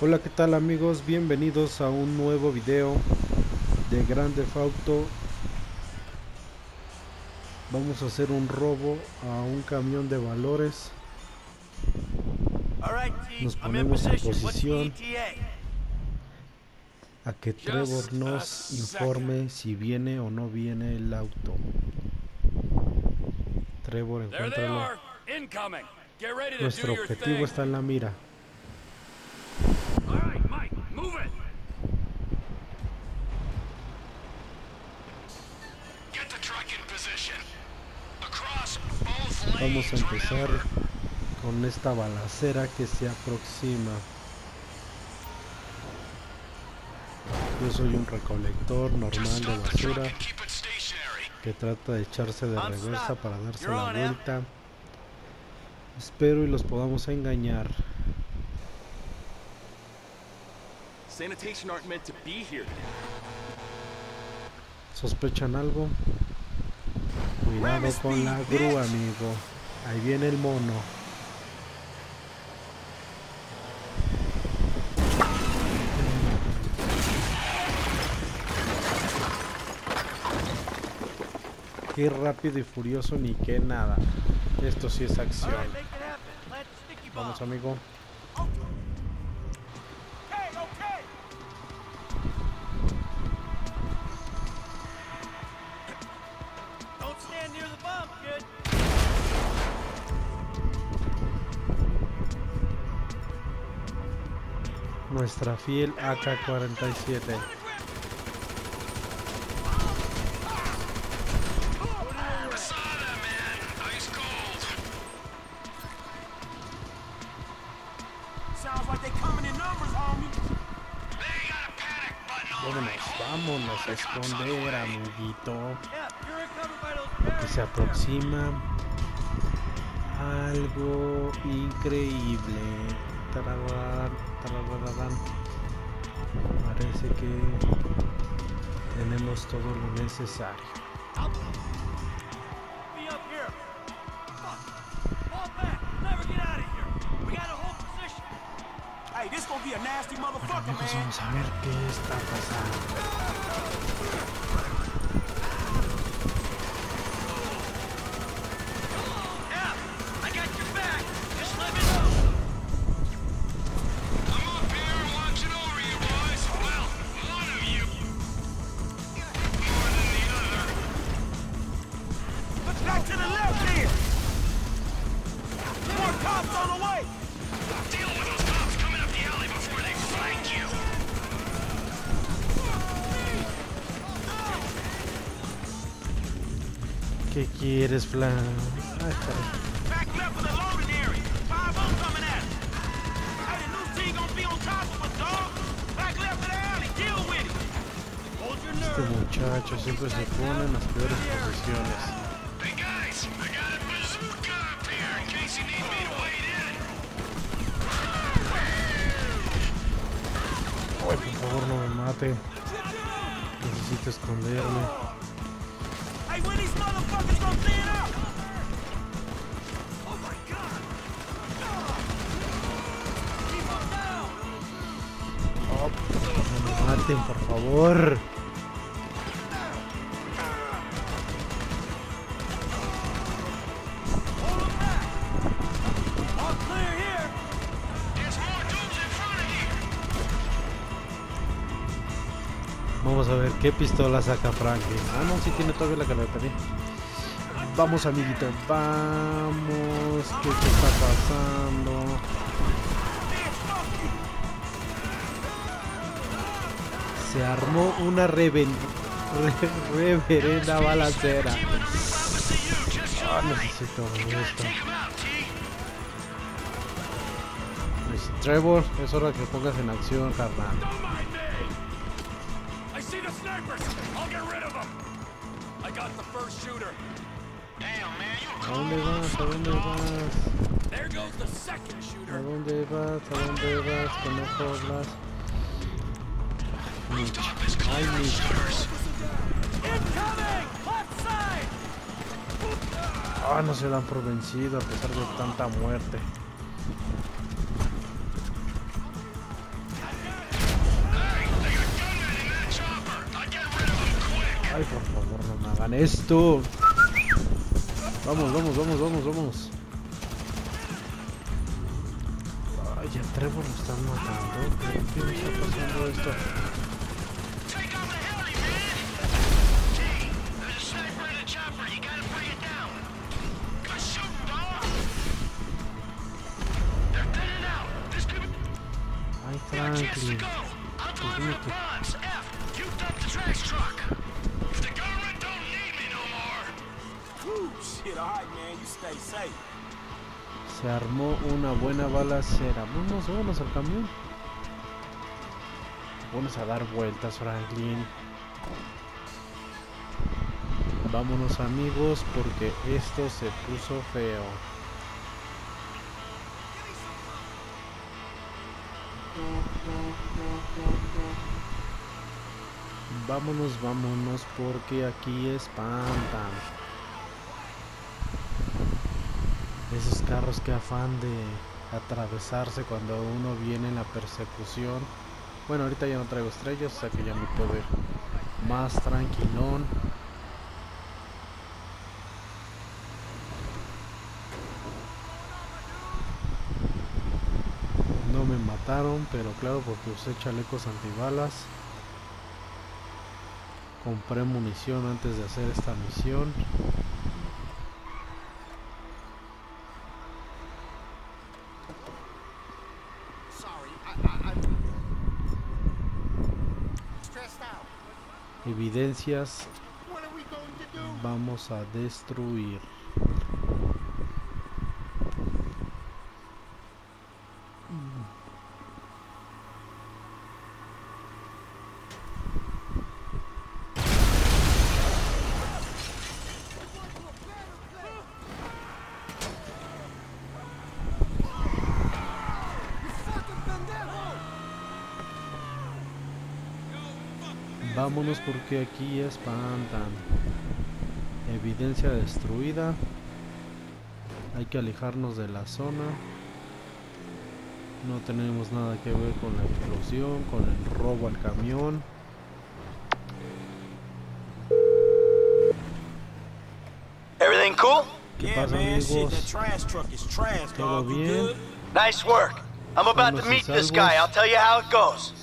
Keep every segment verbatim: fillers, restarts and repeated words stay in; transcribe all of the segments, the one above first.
Hola, ¿qué tal amigos? Bienvenidos a un nuevo video de Grand Theft Auto. Vamos a hacer un robo a un camión de valores. Nos ponemos en posición a que Trevor nos informe si viene o no viene el auto. Trevor, encuéntralo. Nuestro objetivo está en la mira. Vamos a empezar con esta balacera que se aproxima. Yo soy un recolector normal de basura que trata de echarse de reversa para darse la vuelta. Espero y los podamos engañar. ¿Sospechan algo? Cuidado con la grúa, amigo. Ahí viene el mono. Qué rápido y furioso, ni que nada. Esto sí es acción. Vamos, amigo. Nuestra fiel A K cuarenta y siete. Vámonos, vámonos a esconder, amiguito. Que se aproxima algo increíble. Tararán, tararán. Parece que tenemos todo lo necesario. Bueno, amigos, vamos a ver qué está pasando. ¿Qué quieres, Flan? Ay, este muchacho siempre se pone en las peores posiciones. Ay, por favor, no me mate. Necesito esconderme. Oh, no me maten, por favor. Vamos a ver qué pistola saca Franklin. Ah, no, sí tiene todavía la que le pedí. Vamos, amiguito, vamos. ¿Qué, qué está pasando? Se armó una reven... re... reverenda balacera. Ah, necesito esto. Pues, Trevor, es hora que pongas en acción, carnal. ¿A dónde vas? ¿A dónde vas? ¿A dónde vas? ¿A dónde vas? Que no jodas. Mitch. Ay, Mitch. Ah, no se dan por vencido a pesar de tanta muerte. hagan esto. Vamos, vamos, vamos, vamos, vamos. Ay, ya Trevor lo están matando. ¿Qué me está pasando esto? Ay, Franklin. Se armó una buena balacera. Vámonos, vámonos al camión. Vamos a dar vueltas, Franklin. Vámonos, amigos, porque esto se puso feo. Vámonos, vámonos, porque aquí espantan. Esos carros que afán de atravesarse cuando uno viene en la persecución. Bueno, ahorita ya no traigo estrellas, o sea que ya me puedo ir más tranquilón. No me mataron, pero claro, porque usé chalecos antibalas. Compré munición antes de hacer esta misión. Evidencias vamos a destruir. Vámonos porque aquí espantan. Evidencia destruida. Hay que alejarnos de la zona. No tenemos nada que ver con la explosión, con el robo al camión. Everything cool? ¿Qué pasa, amigos? ¿Todo bien? Nice work. I'm about to meet this guy. I'll tell you how it goes.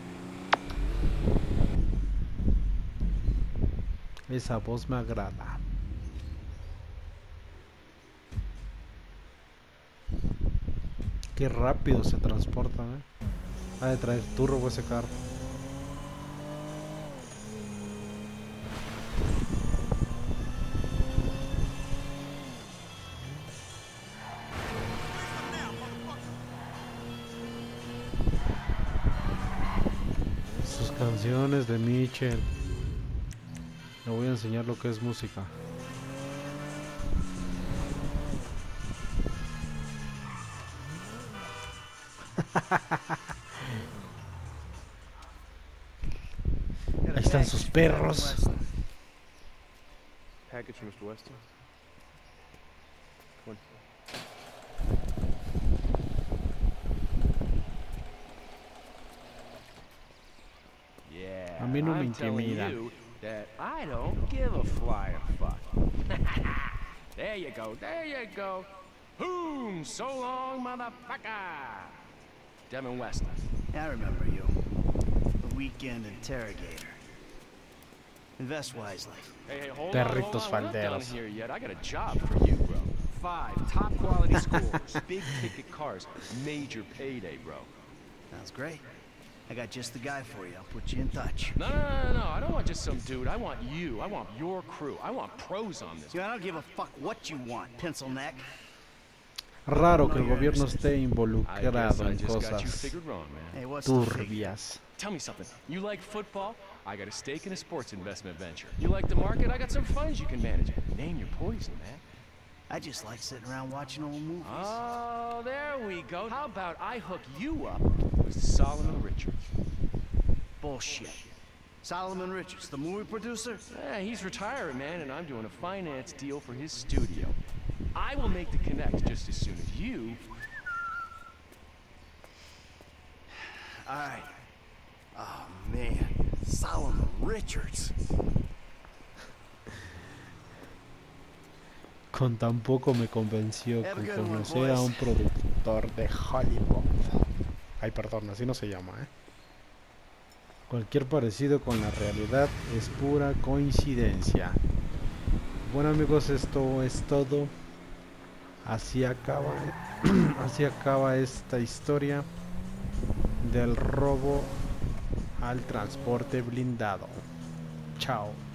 Esa voz me agrada. Qué rápido se transporta, ¿eh? Ha de traer turbo ese carro. Sus canciones de Mitchell. Le voy a enseñar lo que es música. Ahí están sus perros. Package for mister Weston. A mí no me intimidan. That I don't give a flying fuck. There you go, there you go. Boom! So long, motherfucker! Devin Weston. I remember you. The weekend interrogator. Invest wisely. Hey, hey, hold Perritos on, hold on. We're not done falderos. here yet. I got a job for you, bro. Five top quality scores, big ticket cars, major payday, bro. Sounds great. I got just the guy for you. I'll put you in touch. No, no, no, no, no. I don't want just some dude. I want you. I want your crew. I want pros on this. You know, I don't give a fuck what you want, pencil neck. Raro que el gobierno esté involucrado en cosas Hey, what's the figure? turbias. Tell me something. You like football? I got a stake in a sports investment venture. You like the market? I got some funds you can manage. Name your poison, man. I just like sitting around watching old movies. Oh, there we go. How about I hook you up with Solomon Richards? Bullshit. Solomon Richards, the movie producer? Yeah, he's retiring, man, and I'm doing a finance deal for his studio. I will make the connect just as soon as you... All right. Oh, man. Solomon Richards. Con tan poco me convenció con conocer a un productor de Hollywood. Ay, perdón, así no se llama, ¿eh? Cualquier parecido con la realidad es pura coincidencia. Bueno, amigos, esto es todo. Así acaba, así acaba esta historia del robo al transporte blindado. Chao.